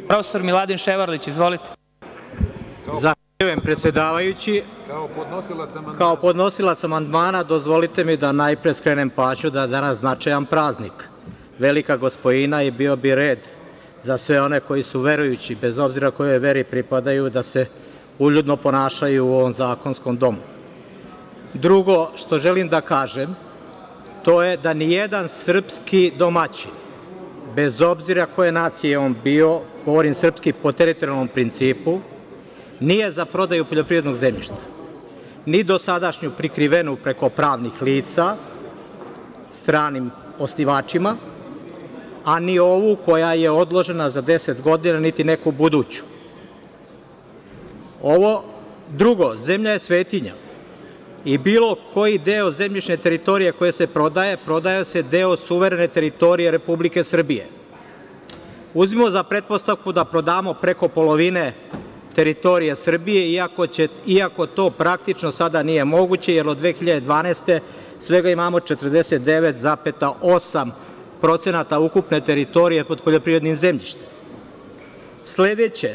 Profesor Miladin Ševarlić, izvolite. Zahvaljujem, predsedavajući. Kao podnosilac amandmana dozvolite mi da najpre skrenem pažnju da je danas značajan praznik, Velika Gospojina, i bio bi red za sve one koji su verujući, bez obzira kojoj veri pripadaju, da se uljudno ponašaju u ovom zakonskom domu. Drugo što želim da kažem, to je da nijedan srpski domaćin, bez obzira koje nacije on bio, govorim srpski po teritorijalnom principu, nije za prodaju poljoprivrednog zemljišta, ni dosadašnju prikrivenu preko pravnih lica stranim osnivačima, a ni ovu koja je odložena za 10 godina, niti neku buduću. Drugo, zemlja je svetinja i bilo koji deo zemljišne teritorije koje se prodaje se deo suverene teritorije Republike Srbije. Uzmimo za pretpostavku da prodamo preko polovine teritorije Srbije, iako to praktično sada nije moguće, jer od 2012. svega imamo 49,8% ukupne teritorije pod poljoprivrednim zemljištem. Sledeće,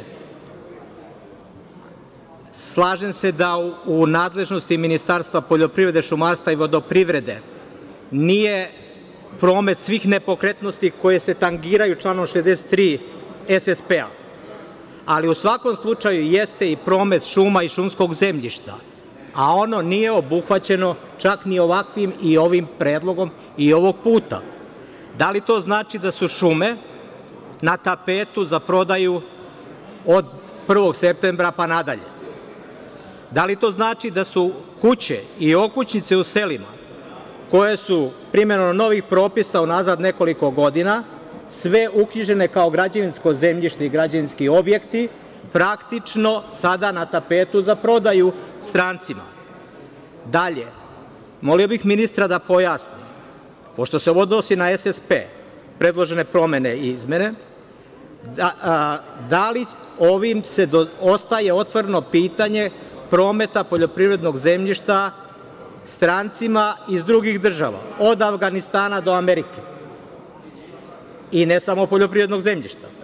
slažem se da u nadležnosti Ministarstva poljoprivrede, šumarstva i vodoprivrede nije promet svih nepokretnosti koje se tangiraju članom 63. SSP-a, ali u svakom slučaju jeste i promet šuma i šumskog zemljišta, a ono nije obuhvaćeno čak ni ovakvim i ovim predlogom i ovog puta. Da li to znači da su šume na tapetu za prodaju od 1. septembra pa nadalje? Da li to znači da su kuće i okućnice u selima, koje su primenom novih propisa unazad nekoliko godina sve uknjižene kao građevinsko zemljište i građevinski objekti, praktično sada na tapetu za prodaju strancima? Dalje, molio bih ministra da pojasni, pošto se ovo odnosi na SSP, predložene promene i izmene, da li ovim ostaje otvoreno pitanje prometa poljoprivrednog zemljišta strancima iz drugih država, od Avganistana do Amerike, i ne samo poljoprivrednog zemljišta?